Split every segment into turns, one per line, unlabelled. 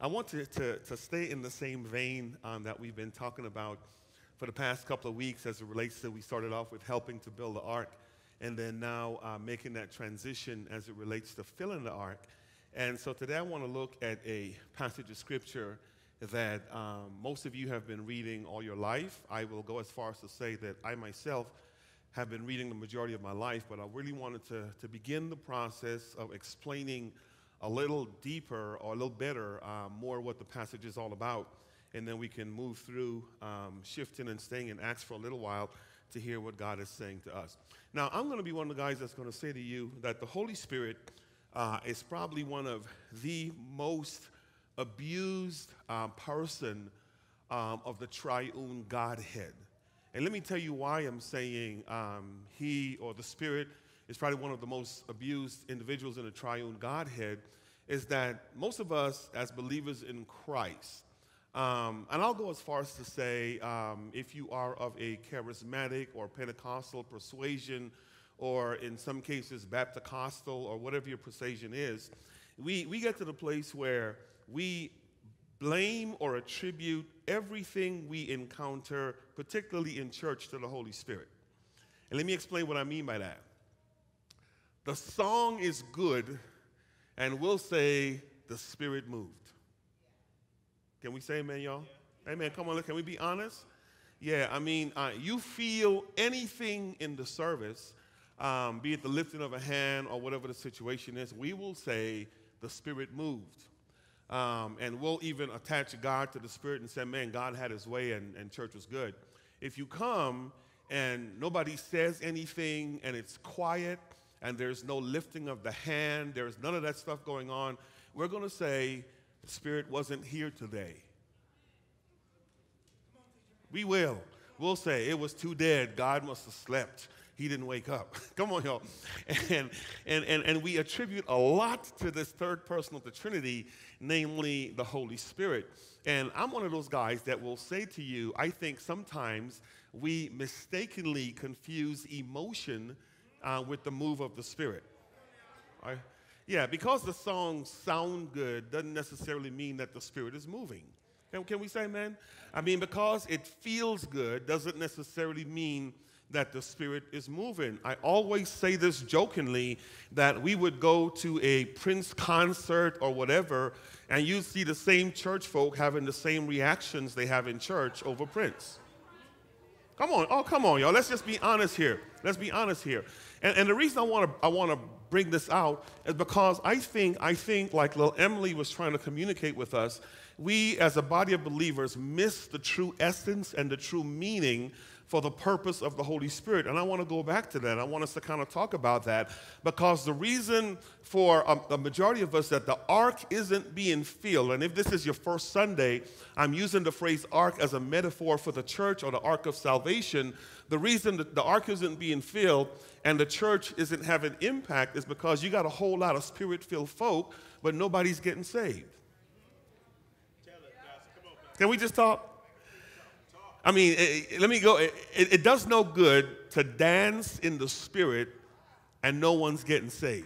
I want to stay in the same vein that we've been talking about for the past couple of weeks as it relates to, we started off with helping to build the ark, and then now making that transition as it relates to filling the ark. And so today I want to look at a passage of scripture that most of you have been reading all your life. I will go as far as to say that I myself have been reading the majority of my life, but I really wanted to begin the process of explaining a little deeper or a little better more what the passage is all about. And then we can move through shifting and staying in Acts for a little while to hear what God is saying to us. Now, I'm going to be one of the guys that's going to say to you that the Holy Spirit is probably one of the most abused person of the triune Godhead. And let me tell you why I'm saying he or the Spirit is probably one of the most abused individuals in the triune Godhead, is that most of us as believers in Christ, and I'll go as far as to say if you are of a charismatic or Pentecostal persuasion, or in some cases Baptist-costal or whatever your persuasion is, we get to the place where we blame or attribute everything we encounter, particularly in church, to the Holy Spirit. And let me explain what I mean by that. The song is good, and we'll say the Spirit moved. Can we say amen, y'all? Yeah. Amen. Come on, can we be honest? Yeah, I mean, you feel anything in the service, be it the lifting of a hand or whatever the situation is, we will say the Spirit moved. And we'll even attach God to the Spirit and say, man, God had his way and church was good. If you come and nobody says anything and it's quiet and there's no lifting of the hand, there's none of that stuff going on, we're going to say the Spirit wasn't here today. We will. We'll say it was too dead. God must have slept. He didn't wake up. Come on, y'all. And we attribute a lot to this third person of the Trinity, namely the Holy Spirit. And I'm one of those guys that will say to you, I think sometimes we mistakenly confuse emotion with the move of the Spirit. Right? Yeah, because the songs sound good doesn't necessarily mean that the Spirit is moving. Can we say amen? I mean, because it feels good doesn't necessarily mean that the Spirit is moving. I always say this jokingly, that we would go to a Prince concert or whatever, and you'd see the same church folk having the same reactions they have in church over Prince. Come on, oh, come on, y'all. Let's just be honest here. Let's be honest here. And the reason I want to bring this out is because I think like little Emily was trying to communicate with us, we as a body of believers miss the true essence and the true meaning for the purpose of the Holy Spirit. And I want to go back to that. I want us to kind of talk about that, because the reason for the majority of us that the ark isn't being filled, and if this is your first Sunday, I'm using the phrase ark as a metaphor for the church or the ark of salvation. The reason that the ark isn't being filled and the church isn't having impact is because you got a whole lot of Spirit-filled folk, but nobody's getting saved. Can we just talk? I mean, let me go. It does no good to dance in the Spirit and no one's getting saved.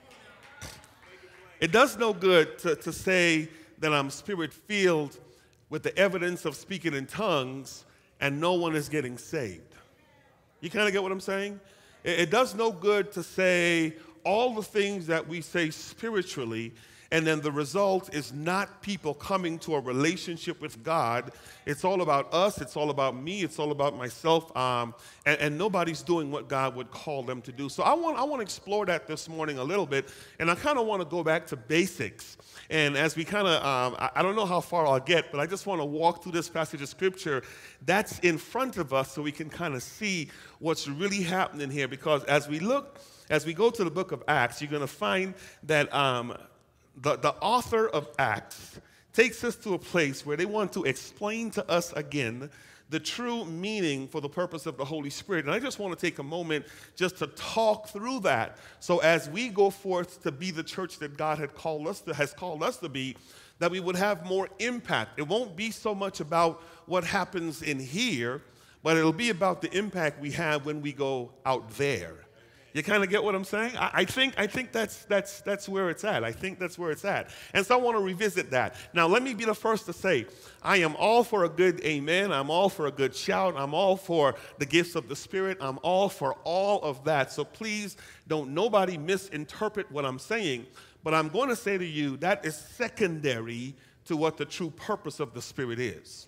It does no good to say that I'm Spirit-filled with the evidence of speaking in tongues and no one is getting saved. You kind of get what I'm saying? It does no good to say all the things that we say spiritually, and then the result is not people coming to a relationship with God. It's all about us. It's all about me. It's all about myself. And nobody's doing what God would call them to do. So I want to explore that this morning a little bit. And I kind of want to go back to basics. And as we kind of, I don't know how far I'll get, but I just want to walk through this passage of Scripture that's in front of us so we can kind of see what's really happening here. Because as we go to the book of Acts, you're going to find that the author of Acts takes us to a place where they want to explain to us again the true meaning for the purpose of the Holy Spirit. And I just want to take a moment just to talk through that. So as we go forth to be the church that God has called us to be, that we would have more impact. It won't be so much about what happens in here, but it'll be about the impact we have when we go out there. You kind of get what I'm saying? I think that's where it's at. I think that's where it's at. And so I want to revisit that. Now, let me be the first to say, I am all for a good amen. I'm all for a good shout. I'm all for the gifts of the Spirit. I'm all for all of that. So please don't nobody misinterpret what I'm saying. But I'm going to say to you, that is secondary to what the true purpose of the Spirit is.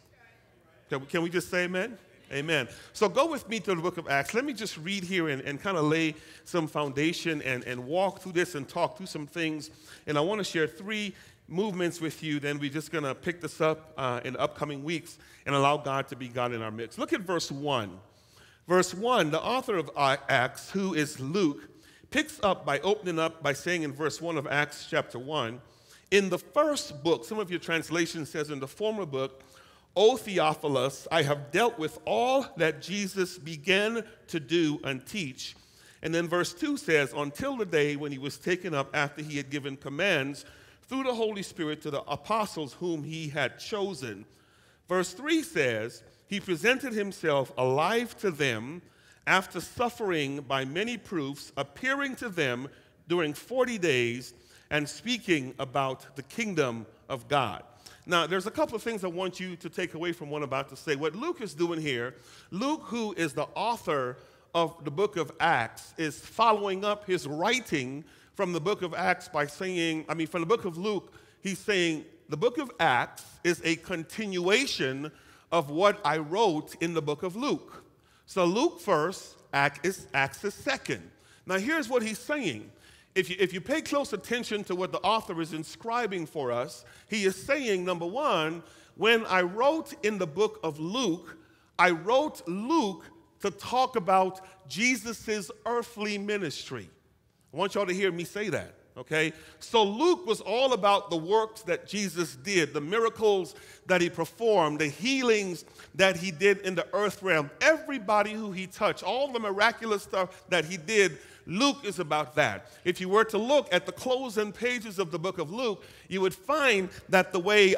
Can we just say amen? Amen. So go with me to the book of Acts. Let me just read here and kind of lay some foundation and walk through this and talk through some things. And I want to share 3 movements with you. Then we're just going to pick this up in the upcoming weeks and allow God to be God in our midst. Look at verse 1. Verse 1, the author of Acts, who is Luke, picks up by opening up by saying in verse 1 of Acts chapter 1, in the first book, some of your translation says in the former book, O Theophilus, I have dealt with all that Jesus began to do and teach. And then verse 2 says, until the day when he was taken up after he had given commands through the Holy Spirit to the apostles whom he had chosen. Verse 3 says, he presented himself alive to them after suffering by many proofs, appearing to them during 40 days and speaking about the kingdom of God. Now, there's a couple of things I want you to take away from what I'm about to say. What Luke is doing here, Luke, who is the author of the book of Acts, is following up his writing from the book of Acts by saying, from the book of Luke, he's saying the book of Acts is a continuation of what I wrote in the book of Luke. So Luke first, Acts is second. Now, here's what he's saying. If you pay close attention to what the author is inscribing for us, he is saying, number one, when I wrote in the book of Luke, I wrote Luke to talk about Jesus' earthly ministry. I want y'all to hear me say that, okay? So Luke was all about the works that Jesus did, the miracles that he performed, the healings that he did in the earth realm, everybody who he touched, all the miraculous stuff that he did. Luke is about that. If you were to look at the closing pages of the book of Luke, you would find that the way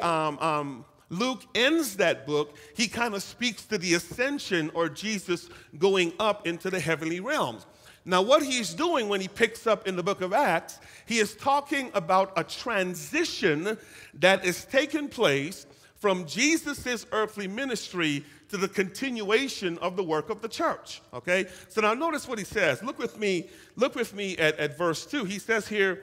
Luke ends that book, he kind of speaks to the ascension or Jesus going up into the heavenly realms. Now, what he's doing when he picks up in the book of Acts, he is talking about a transition that is taking place from Jesus' earthly ministry to the continuation of the work of the church, okay? So now notice what he says. Look with me at verse 2. He says here,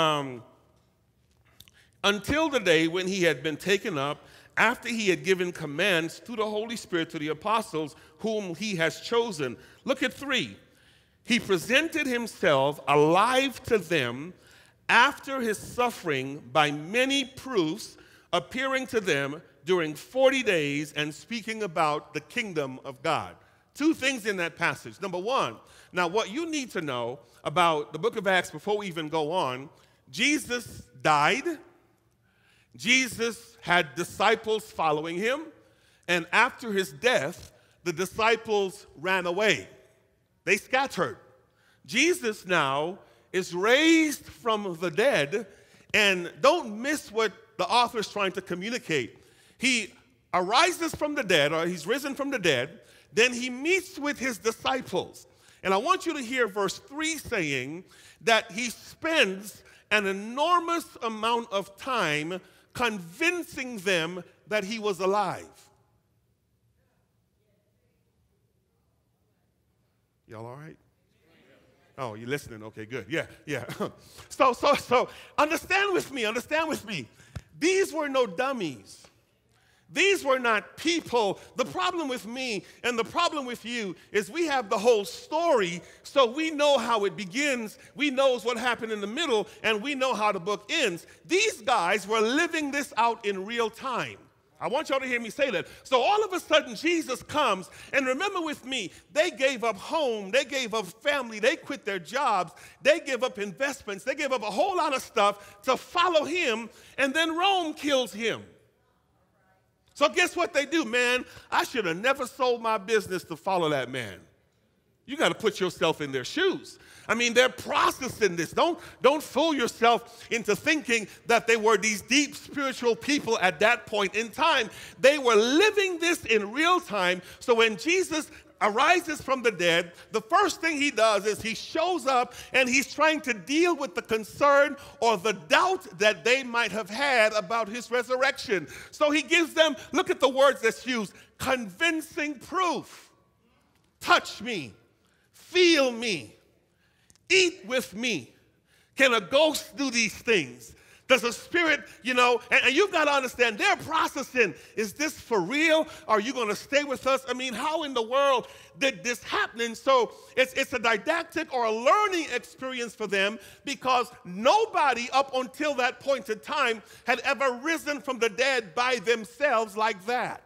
until the day when he had been taken up, after he had given commands through the Holy Spirit to the apostles whom he has chosen. Look at 3. He presented himself alive to them after his suffering by many proofs, appearing to them during 40 days and speaking about the kingdom of God. 2 things in that passage. Number 1, now what you need to know about the book of Acts before we even go on, Jesus died. Jesus had disciples following him. And after his death, the disciples ran away. They scattered. Jesus now is raised from the dead. And don't miss what the author is trying to communicate. He arises from the dead, or he's risen from the dead. Then he meets with his disciples. And I want you to hear verse 3 saying that he spends an enormous amount of time convincing them that he was alive. Y'all all right? Oh, you're listening? Okay, good. Yeah. So understand with me. These were no dummies. These were not people. The problem with me and the problem with you is we have the whole story, so we know how it begins, we know what happened in the middle, and we know how the book ends. These guys were living this out in real time. I want y'all to hear me say that. So all of a sudden, Jesus comes, and remember with me, they gave up home, they gave up family, they quit their jobs, they gave up investments, they gave up a whole lot of stuff to follow him, and then Rome kills him. So guess what they do, man? I should have never sold my business to follow that man. You got to put yourself in their shoes. I mean, they're processing this. Don't fool yourself into thinking that they were these deep spiritual people at that point in time. They were living this in real time. So when Jesus arises from the dead, the first thing he does is he shows up and he's trying to deal with the concern or the doubt that they might have had about his resurrection. So he gives them, look at the words that's used, convincing proof. Touch me, feel me, eat with me. Can a ghost do these things? Does a spirit, and you've got to understand, they're processing, is this for real? Are you going to stay with us? I mean, how in the world did this happen? And so it's a didactic or a learning experience for them because nobody up until that point in time had ever risen from the dead by themselves like that.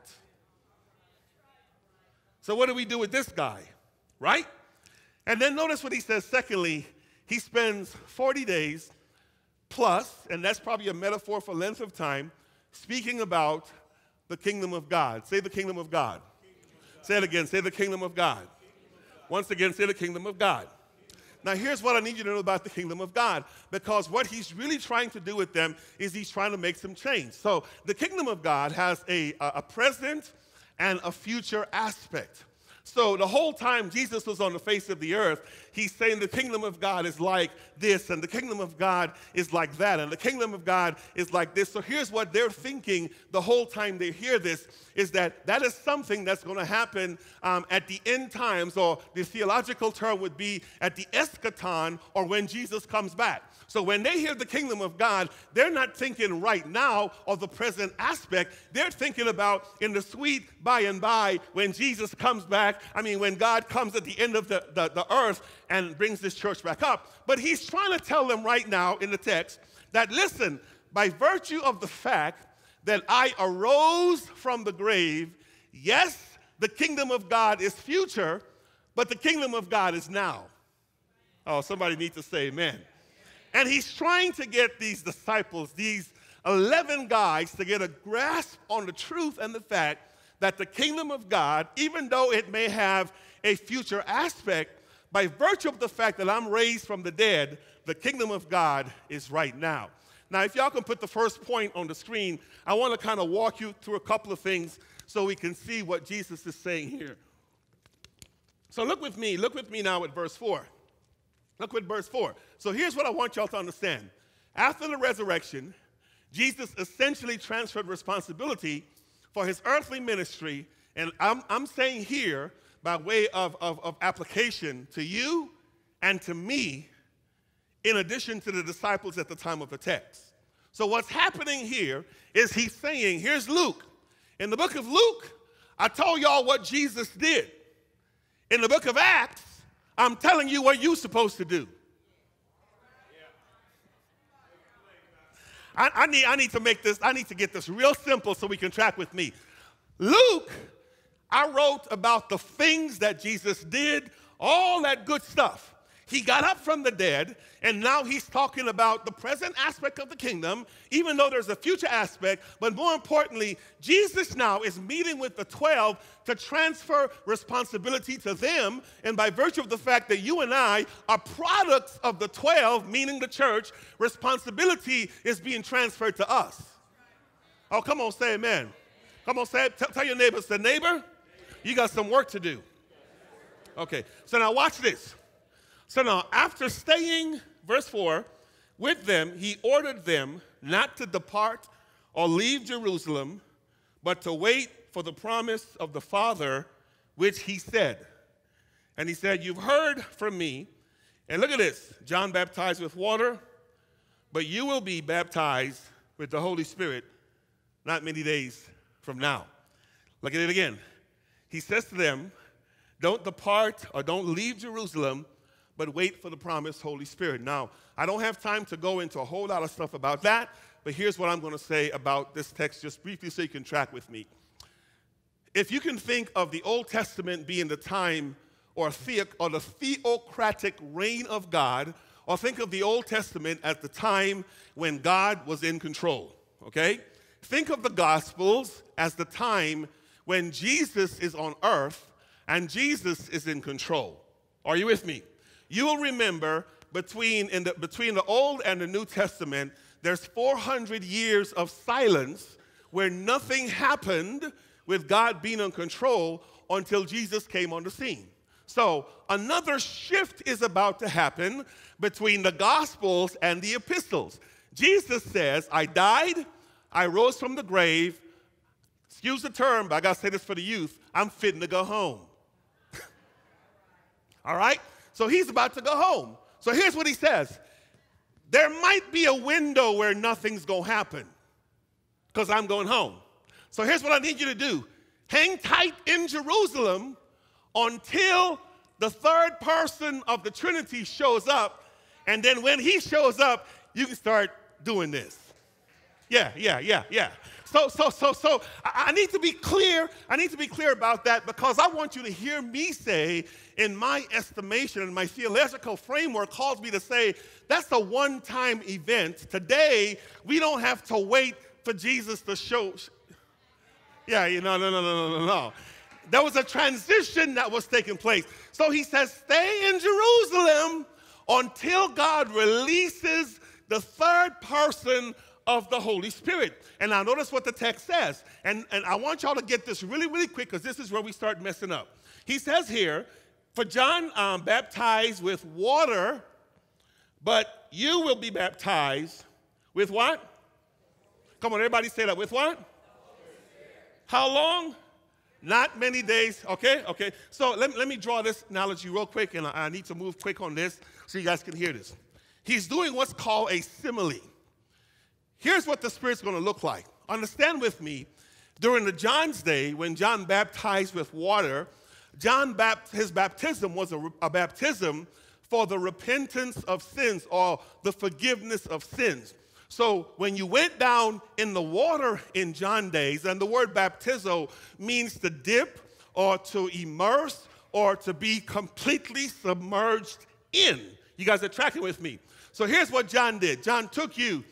So what do we do with this guy, right? And then notice what he says. Secondly, he spends 40 days plus, and that's probably a metaphor for length of time, speaking about the kingdom of God. Say the kingdom of God. Say it again. Say the kingdom of God. Once again, say the kingdom of God. Now, here's what I need you to know about the kingdom of God, because what he's really trying to do with them is he's trying to make some change. So the kingdom of God has a present and a future aspect. So the whole time Jesus was on the face of the earth, he's saying the kingdom of God is like this, and the kingdom of God is like that, and the kingdom of God is like this. So here's what they're thinking the whole time they hear this, is that that is something that's going to happen at the end times, or the theological term would be at the eschaton, or when Jesus comes back. So when they hear the kingdom of God, they're not thinking right now of the present aspect. They're thinking about in the sweet by and by when Jesus comes back. I mean, when God comes at the end of the earth and brings this church back up. But he's trying to tell them right now in the text that, listen, by virtue of the fact that I arose from the grave, yes, the kingdom of God is future, but the kingdom of God is now. Oh, somebody needs to say amen. And he's trying to get these disciples, these 11 guys, to get a grasp on the truth and the fact that the kingdom of God, even though it may have a future aspect, by virtue of the fact that I'm raised from the dead, the kingdom of God is right now. Now, if y'all can put the first point on the screen, I want to kind of walk you through a couple of things so we can see what Jesus is saying here. So look with me now at verse 4. Look at verse 4. So here's what I want y'all to understand. After the resurrection, Jesus essentially transferred responsibility for his earthly ministry, and I'm saying here, by way of application to you and to me, in addition to the disciples at the time of the text. So what's happening here is he's saying, here's Luke. In the book of Luke, I told y'all what Jesus did. In the book of Acts, I'm telling you what you're supposed to do. I need to get this real simple so we can track with me. Luke, I wrote about the things that Jesus did, all that good stuff. He got up from the dead, and now he's talking about the present aspect of the kingdom, even though there's a future aspect. But more importantly, Jesus now is meeting with the 12 to transfer responsibility to them. And by virtue of the fact that you and I are products of the 12, meaning the church, responsibility is being transferred to us. Oh, come on, say amen. Come on, say it. Tell your neighbor, say, neighbor, you got some work to do. Okay, so now watch this. So now, after staying, verse 4, with them, he ordered them not to depart or leave Jerusalem, but to wait for the promise of the Father, which he said. And he said, you've heard from me. And look at this. John baptized with water, but you will be baptized with the Holy Spirit not many days from now. Look at it again. He says to them, don't depart or don't leave Jerusalem, but wait for the promised Holy Spirit. Now, I don't have time to go into a whole lot of stuff about that, but here's what I'm going to say about this text just briefly so you can track with me. If you can think of the Old Testament being the time or the theocratic reign of God, or think of the Old Testament as the time when God was in control, okay? Think of the Gospels as the time when Jesus is on earth and Jesus is in control. Are you with me? You will remember between the Old and the New Testament, there's 400 years of silence where nothing happened with God being in control, until Jesus came on the scene. So another shift is about to happen between the Gospels and the epistles. Jesus says, I died, I rose from the grave. Excuse the term, but I got to say this for the youth. I'm fitting to go home. All right? So he's about to go home. So here's what he says. There might be a window where nothing's going to happen because I'm going home. So here's what I need you to do. Hang tight in Jerusalem until the third person of the Trinity shows up. And then when he shows up, you can start doing this. Yeah. So I need to be clear. I need to be clear about that because I want you to hear me say, in my estimation and my theological framework calls me to say, that's a one-time event. Today, we don't have to wait for Jesus to show. Yeah, no. There was a transition that was taking place. So he says, stay in Jerusalem until God releases the third person of the Holy Spirit. And now notice what the text says. And I want y'all to get this really, really quick because this is where we start messing up. He says here, for John baptized with water, but you will be baptized with what? Come on, everybody say that. With what? How long? Not many days. Okay. So let me draw this analogy real quick, and I need to move quick on this so you guys can hear this. He's doing what's called a simile. Here's what the Spirit's going to look like. Understand with me, during the John's day, when John baptized with water, his baptism was a baptism for the repentance of sins or the forgiveness of sins. So when you went down in the water in John's days, and the word baptizo means to dip or to immerse or to be completely submerged in. You guys are tracking with me. So here's what John did. John took you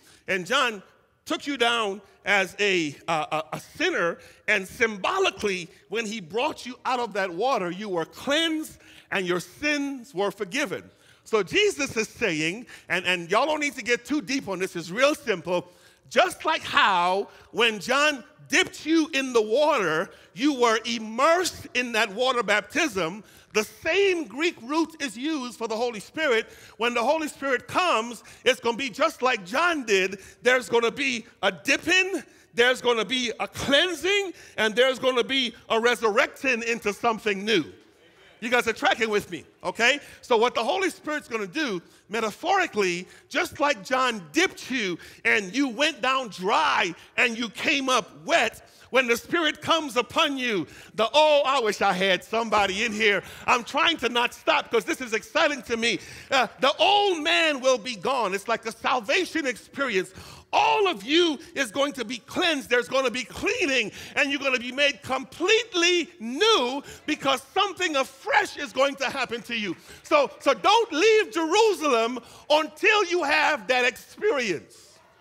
down as a sinner, and symbolically, when he brought you out of that water, you were cleansed and your sins were forgiven. So Jesus is saying, and y'all don't need to get too deep on this, it's real simple, just like how when John dipped you in the water, you were immersed in that water baptism, the same Greek root is used for the Holy Spirit. When the Holy Spirit comes, it's going to be just like John did. There's going to be a dipping, there's going to be a cleansing, and there's going to be a resurrecting into something new. You guys are tracking with me, okay? So what the Holy Spirit's going to do, metaphorically, just like John dipped you and you went down dry and you came up wet, when the Spirit comes upon you, I wish I had somebody in here. I'm trying to not stop because this is exciting to me. The old man will be gone. It's like a salvation experience. All of you is going to be cleansed. There's going to be cleaning, and you're going to be made completely new because something afresh is going to happen to you. So don't leave Jerusalem until you have that experience.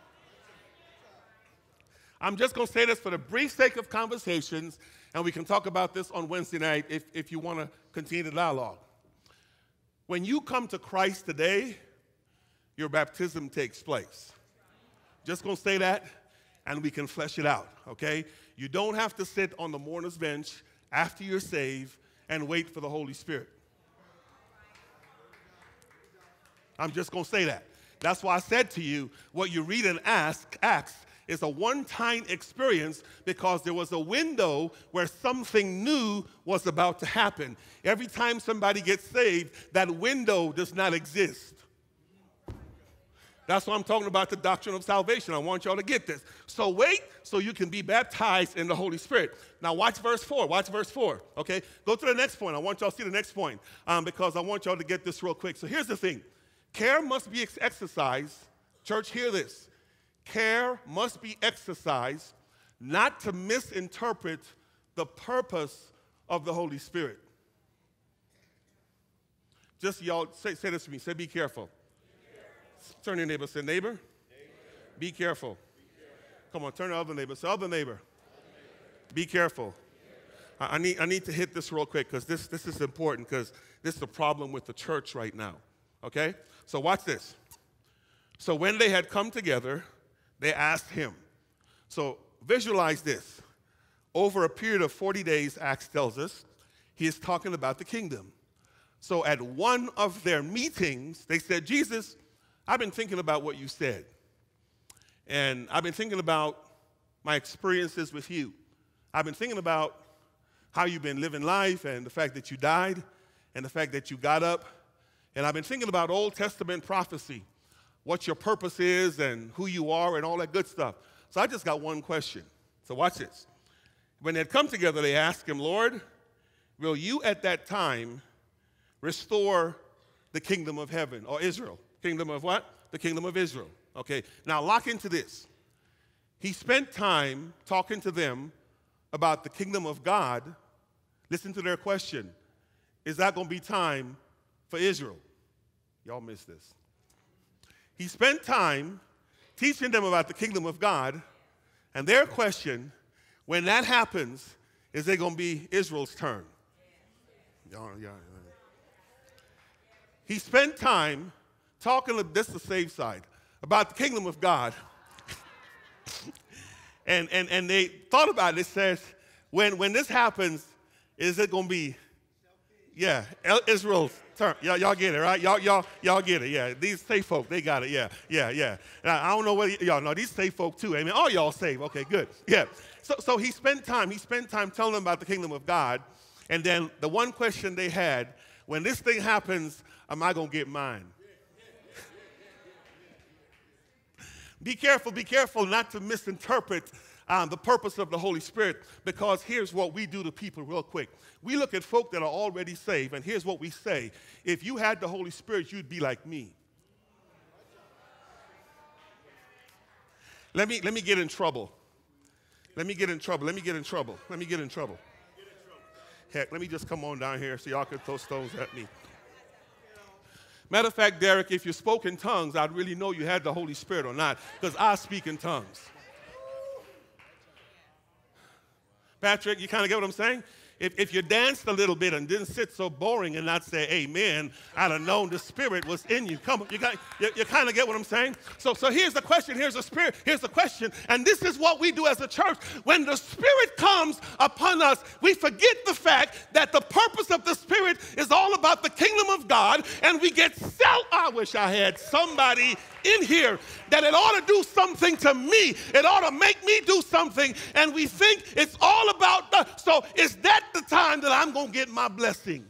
I'm just going to say this for the brief sake of conversations, and we can talk about this on Wednesday night if you want to continue the dialogue. When you come to Christ today, your baptism takes place. Just going to say that, and we can flesh it out, okay? You don't have to sit on the mourner's bench after you're saved and wait for the Holy Spirit. I'm just going to say that. That's why I said to you, what you read in Acts is a one-time experience because there was a window where something new was about to happen. Every time somebody gets saved, that window does not exist. That's why I'm talking about the doctrine of salvation. I want y'all to get this. So wait so you can be baptized in the Holy Spirit. Now watch verse 4. Watch verse 4, okay? Go to the next point. I want y'all to see the next point because I want y'all to get this real quick. So here's the thing. Care must be exercised. Church, hear this. Care must be exercised not to misinterpret the purpose of the Holy Spirit. Just y'all say this to me. Say, be careful. Turn to your neighbor. Say, neighbor. Be careful. Come on, turn to the other neighbor. Say, other neighbor. Be careful. I need to hit this real quick because this is important because this is the problem with the church right now. Okay? So watch this. So when they had come together, they asked him. So visualize this. Over a period of 40 days, Acts tells us, he is talking about the kingdom. So at one of their meetings, they said, Jesus, I've been thinking about what you said. And I've been thinking about my experiences with you. I've been thinking about how you've been living life and the fact that you died and the fact that you got up. And I've been thinking about Old Testament prophecy, what your purpose is and who you are and all that good stuff. So I just got one question. So watch this. When they had come together, they asked him, Lord, will you at that time restore the kingdom of heaven or Israel? Kingdom of what? The kingdom of Israel. Okay, now lock into this. He spent time talking to them about the kingdom of God. Listen to their question. Is that going to be time for Israel? Y'all missed this. He spent time teaching them about the kingdom of God, and their question, when that happens, is it going to be Israel's turn? He spent time talking, this is the safe side, about the kingdom of God. and they thought about it. It says, when this happens, is it going to be, Israel's turn? Y'all get it, right? Y'all get it, yeah. These safe folk, they got it, yeah. Now, I don't know whether y'all know, these safe folk too. Amen. All y'all saved. Okay, good, yeah. So he spent time telling them about the kingdom of God. And then the one question they had, when this thing happens, am I going to get mine? Be careful not to misinterpret the purpose of the Holy Spirit, because here's what we do to people real quick. We look at folk that are already saved, and here's what we say. If you had the Holy Spirit, you'd be like me. Let me get in trouble. Let me get in trouble. Heck, let me just come on down here so y'all can throw stones at me. Matter of fact, Derek, if you spoke in tongues, I'd really know you had the Holy Spirit or not, because I speak in tongues. Patrick, you kind of get what I'm saying? If you danced a little bit and didn't sit so boring and not say amen, I'd have known the Spirit was in you. Come on, you kind of get what I'm saying? So here's the question, here's the question, and this is what we do as a church. When the Spirit comes upon us, we forget the fact that the purpose of the Spirit is all about the kingdom of God, and we get I wish I had somebody in here that it ought to do something to me. It ought to make me do something, and we think it's all about so is that the time that I'm going to get my blessing?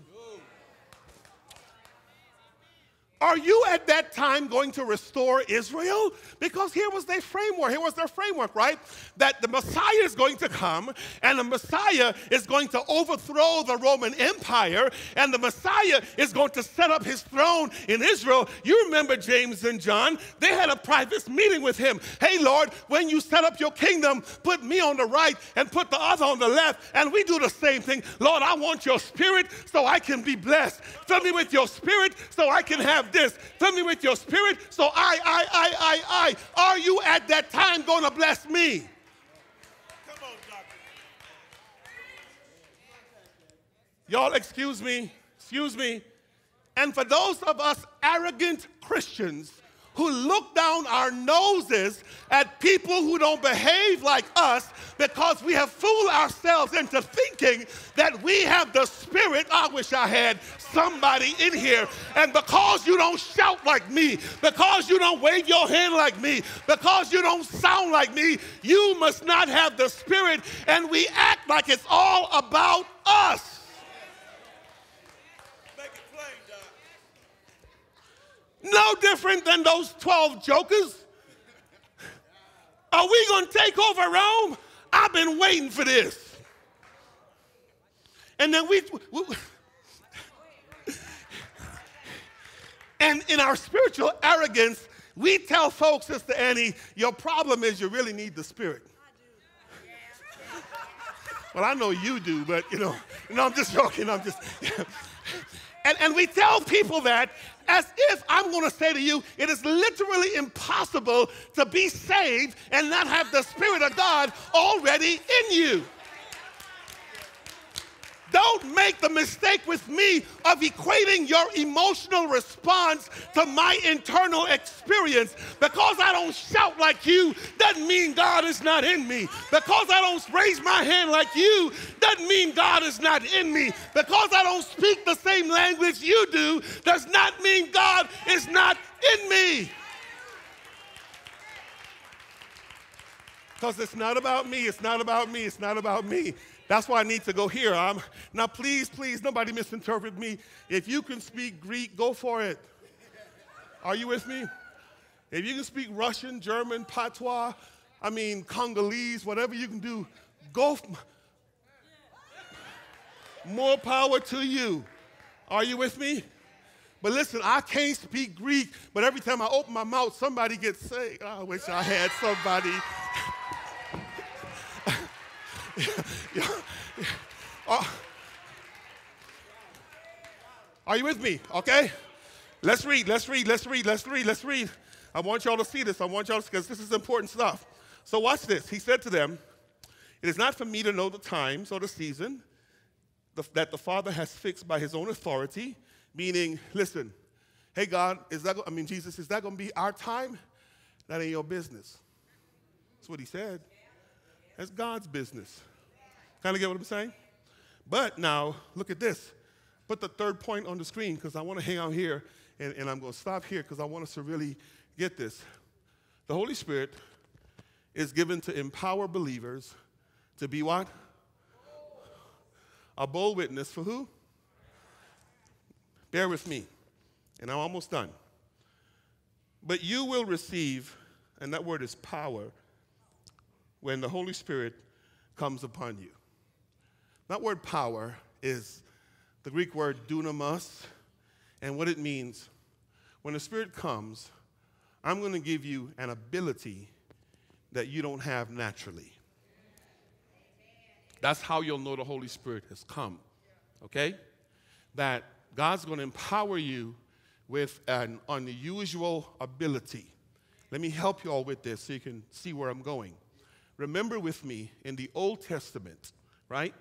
Are you at that time going to restore Israel? Because here was their framework, right? That the Messiah is going to come, and the Messiah is going to overthrow the Roman Empire, and the Messiah is going to set up his throne in Israel. You remember James and John? They had a private meeting with him. Hey, Lord, when you set up your kingdom, put me on the right and put the other on the left, and we do the same thing. Lord, I want your Spirit so I can be blessed. Fill me with your Spirit so I can have this. Fill me with your Spirit so I. Are you at that time going to bless me? Come on, doctor. Y'all, excuse me. And for those of us arrogant Christians who look down our noses at people who don't behave like us because we have fooled ourselves into thinking that we have the Spirit. I wish I had somebody in here. And because you don't shout like me, because you don't wave your hand like me, because you don't sound like me, you must not have the Spirit. And we act like it's all about us. No different than those 12 jokers. Are we going to take over Rome? I've been waiting for this. And then and in our spiritual arrogance, we tell folks, Sister Annie, your problem is you really need the Spirit. Well, I know you do, but, I'm just joking. And we tell people that as if I'm going to say to you, it is literally impossible to be saved and not have the Spirit of God already in you. Don't make the mistake with me of equating your emotional response to my internal experience. Because I don't shout like you doesn't mean God is not in me. Because I don't raise my hand like you doesn't mean God is not in me. Because I don't speak the same language you do does not mean God is not in me. Because it's not about me, it's not about me, it's not about me. That's why I need to go here. Now, please, nobody misinterpret me. If you can speak Greek, go for it. Are you with me? If you can speak Russian, German, patois, Congolese, whatever you can do, go. More power to you. Are you with me? But listen, I can't speak Greek, but every time I open my mouth, somebody gets saved. I wish I had somebody. Are you with me? Okay? Let's read. I want y'all to see this. Because this is important stuff. So watch this. He said to them, "It is not for me to know the times or the season that the Father has fixed by his own authority." Meaning, listen, hey God, Jesus, is that going to be our time? That ain't your business. That's what he said. That's God's business. Kind of get what I'm saying? But now, look at this. Put the third point on the screen because I want to hang out here, and I'm going to stop here because I want us to really get this. The Holy Spirit is given to empower believers to be what? A bold witness for who? Bear with me, and I'm almost done. But you will receive, and that word is power, when the Holy Spirit comes upon you. That word power is the Greek word dunamis, and what it means, when the Spirit comes, I'm going to give you an ability that you don't have naturally. That's how you'll know the Holy Spirit has come, okay? That God's going to empower you with an unusual ability. Let me help you all with this so you can see where I'm going. Remember with me, in the Old Testament, right?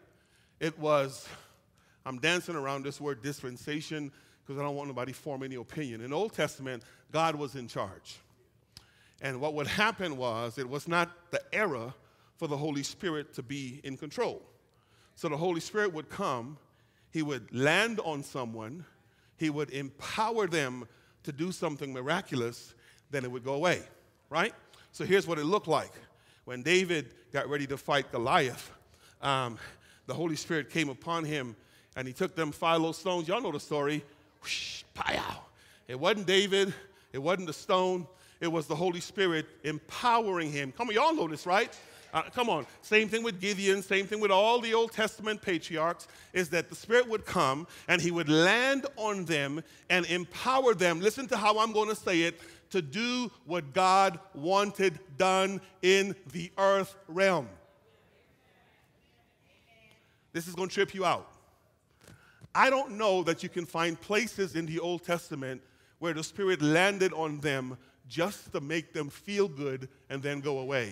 I'm dancing around this word dispensation because I don't want nobody to form any opinion. In the Old Testament, God was in charge. And what would happen was, it was not the era for the Holy Spirit to be in control. So the Holy Spirit would come, he would land on someone, he would empower them to do something miraculous, then it would go away, right? So here's what it looked like. When David got ready to fight Goliath, the Holy Spirit came upon him, and he took them 5 little stones. Y'all know the story. Whoosh, pow. It wasn't David. It wasn't the stone. It was the Holy Spirit empowering him. Come on, y'all know this, right? Come on. Same thing with Gideon. Same thing with all the Old Testament patriarchs, is that the Spirit would come, and he would land on them and empower them. Listen to how I'm going to say it. To do what God wanted done in the earth realm. This is going to trip you out. I don't know that you can find places in the Old Testament where the Spirit landed on them just to make them feel good and then go away.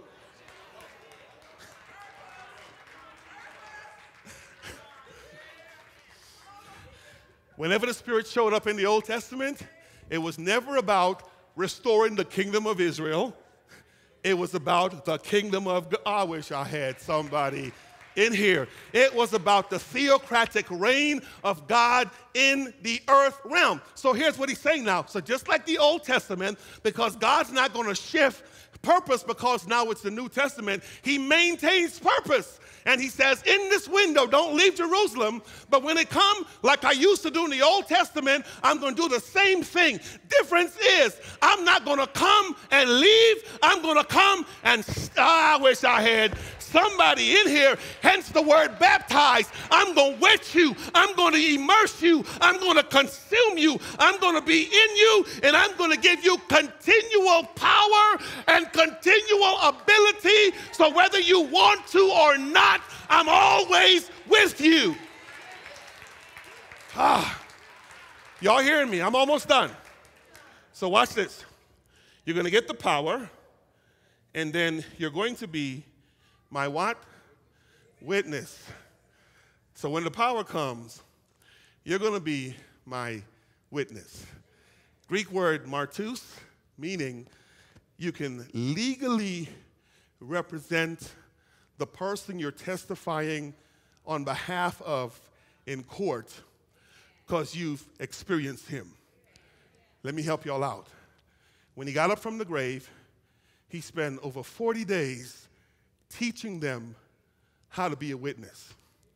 Whenever the Spirit showed up in the Old Testament, it was never about restoring the kingdom of Israel. It was about the kingdom of God. I wish I had somebody in here. It was about the theocratic reign of God in the earth realm. So here's what he's saying now. So just like the Old Testament, because God's not going to shift purpose because now it's the New Testament, he maintains purpose. And he says, in this window, don't leave Jerusalem, but when it comes, like I used to do in the Old Testament, I'm going to do the same thing. Difference is, I'm not going to come and leave. I'm going to come and, I wish I had somebody in here, hence the word baptized. I'm going to wet you. I'm going to immerse you. I'm going to consume you. I'm going to be in you, and I'm going to give you continual power and continual ability, so whether you want to or not, I'm always with you. Y'all hearing me? I'm almost done. So watch this. You're going to get the power, and then you're going to be my what? Witness. So when the power comes, you're going to be my witness. Greek word martus, meaning you can legally represent the person you're testifying on behalf of in court because you've experienced him. Let me help y'all out. When he got up from the grave, he spent over 40 days teaching them how to be a witness.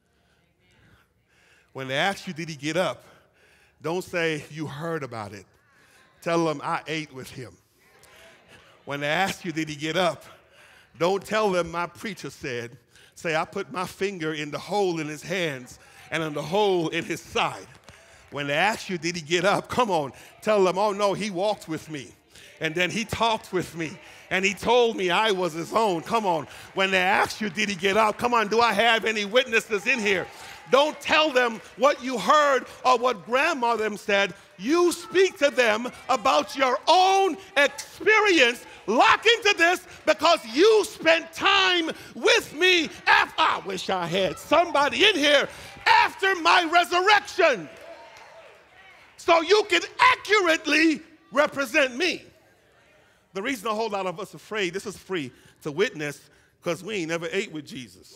When they ask you, did he get up? Don't say you heard about it. Tell them I ate with him. When they ask you, did he get up? Don't tell them my preacher said. Say, I put my finger in the hole in his hands and in the hole in his side. When they ask you, did he get up? Come on, tell them, oh no, he walked with me. And then he talked with me. And he told me I was his own. Come on. When they ask you, did he get up? Come on, do I have any witnesses in here? Don't tell them what you heard or what grandma them said. You speak to them about your own experience. Lock into this because you spent time with me after. I wish I had somebody in here after my resurrection so you can accurately represent me. The reason a whole lot of us are afraid, this is free, to witness because we ain't never ate with Jesus.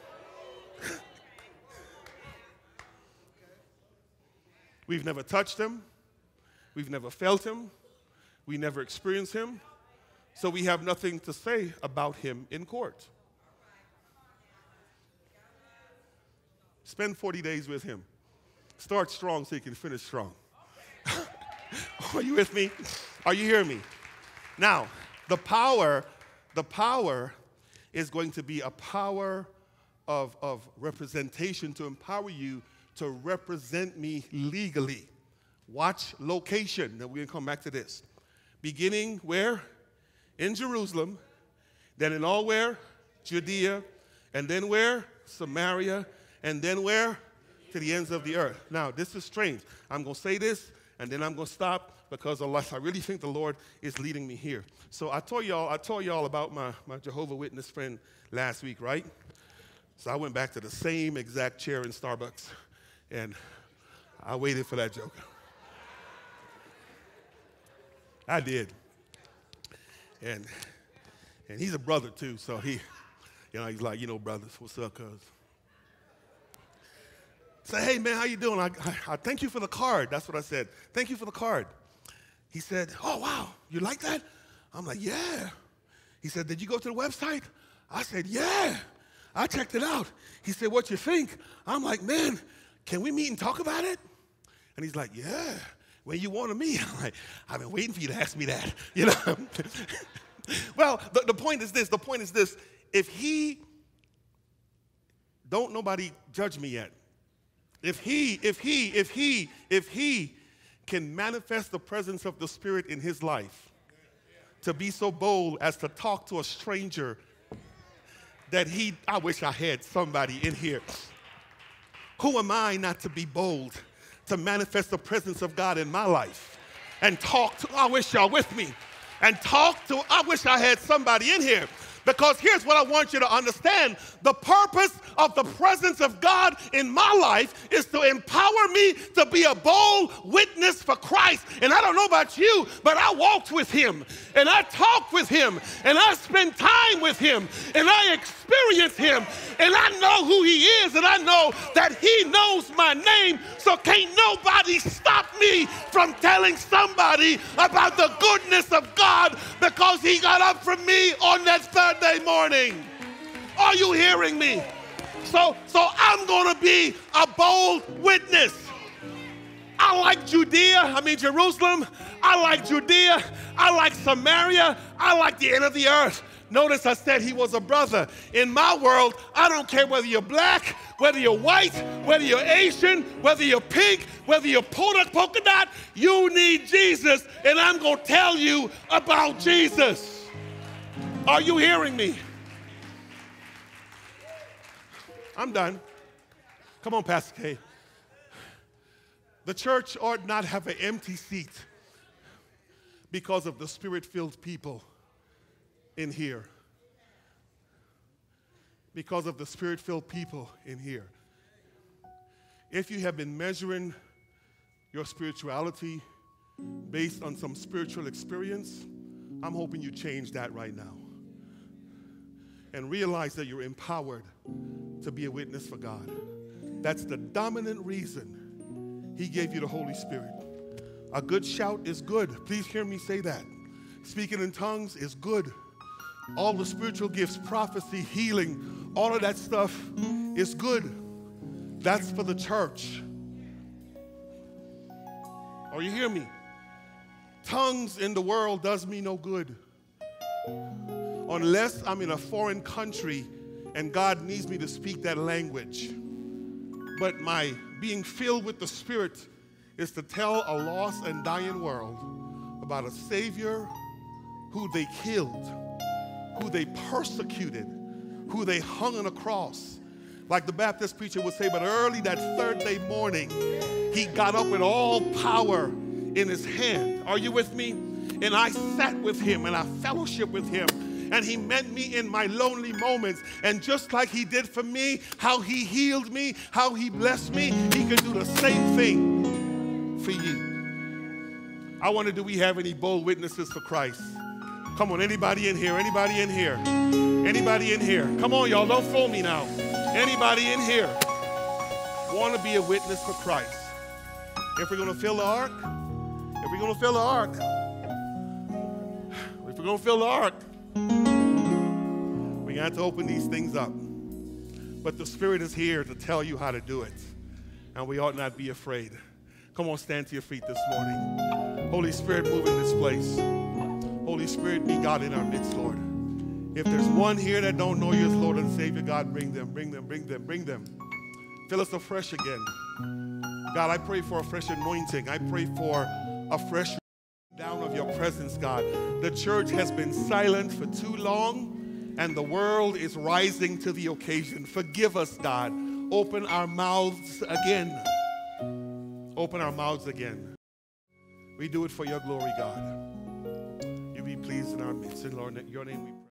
We've never touched him. We've never felt him. We never experienced him. So we have nothing to say about him in court. Spend 40 days with him. Start strong so you can finish strong. Are you with me? Are you hearing me? Now, the power is going to be a power of representation to empower you to represent me legally. Watch location. Now we're going to come back to this. Beginning where? In Jerusalem. Then in all where? Judea. And then where? Samaria. And then where? To the ends of the earth. Now, this is strange. I'm going to say this, and then I'm going to stop because unless I really think the Lord is leading me here. So I told y'all about my Jehovah's Witness friend last week, right? So I went back to the same exact chair in Starbucks, and I waited for that joke. I did. And he's a brother too, so he's like, brothers, what's up, cuz? Say, hey man, how you doing? I thank you for the card. That's what I said. Thank you for the card. He said, oh wow, you like that? I'm like, yeah. He said, did you go to the website? I said, yeah. I checked it out. He said, what you think? I'm like, man, can we meet and talk about it? And he's like, yeah. When you want to meet? I'm like, I've been waiting for you to ask me that. Well, the point is this. The point is this. If he, don't nobody judge me yet. If he can manifest the presence of the Spirit in his life, to be so bold as to talk to a stranger that I wish I had somebody in here. Who am I not to be bold to manifest the presence of God in my life and talk to, I wish y'all with me, and talk to, I wish I had somebody in here. Because here's what I want you to understand. The purpose of the presence of God in my life is to empower me to be a bold witness for Christ. And I don't know about you, but I walked with him, and I talked with him, and I spent time with him, and I experienced him, and I know who he is, and I know that he knows my name, so can't nobody stop me from telling somebody about the goodness of God because he got up from me on that Thursday morning. Are you hearing me? So I'm going to be a bold witness. I like Jerusalem. I like Judea. I like Samaria. I like the end of the earth. Notice I said he was a brother. In my world, I don't care whether you're black, whether you're white, whether you're Asian, whether you're pink, whether you're polka dot, you need Jesus, and I'm going to tell you about Jesus. Are you hearing me? I'm done. Come on, Pastor K. The church ought not have an empty seat because of the Spirit-filled people in here. Because of the Spirit-filled people in here. If you have been measuring your spirituality based on some spiritual experience, I'm hoping you change that right now and realize that you're empowered to be a witness for God. That's the dominant reason He gave you the Holy Spirit. A good shout is good. Please hear me say that. Speaking in tongues is good. All the spiritual gifts, prophecy, healing, all of that stuff is good. That's for the church. Or you hear me? Tongues in the world does me no good unless I'm in a foreign country and God needs me to speak that language. But my being filled with the Spirit is to tell a lost and dying world about a Savior who they killed, who they persecuted, who they hung on a cross. Like the Baptist preacher would say, but early that third day morning, He got up with all power in His hand. Are you with me? And I sat with Him and I fellowshiped with Him. And He met me in my lonely moments. And just like He did for me, how He healed me, how He blessed me, He can do the same thing for you. I wonder, do we have any bold witnesses for Christ? Come on, anybody in here? Anybody in here? Anybody in here? Come on, y'all, don't fool me now. Anybody in here want to be a witness for Christ? If we're going to fill the ark, if we're going to fill the ark, if we're going to fill the ark, we got to open these things up. But the Spirit is here to tell you how to do it, and we ought not be afraid. Come on, stand to your feet this morning. Holy Spirit, move in this place. Holy Spirit, be God in our midst, Lord. If there's one here that don't know you as Lord and Savior, God, bring them, bring them, bring them, bring them. Fill us afresh again. God, I pray for a fresh anointing. I pray for a fresh down of your presence, God. The church has been silent for too long, and the world is rising to the occasion. Forgive us, God. Open our mouths again. Open our mouths again. We do it for your glory, God. You be pleased in our midst. In Lord, your name we pray.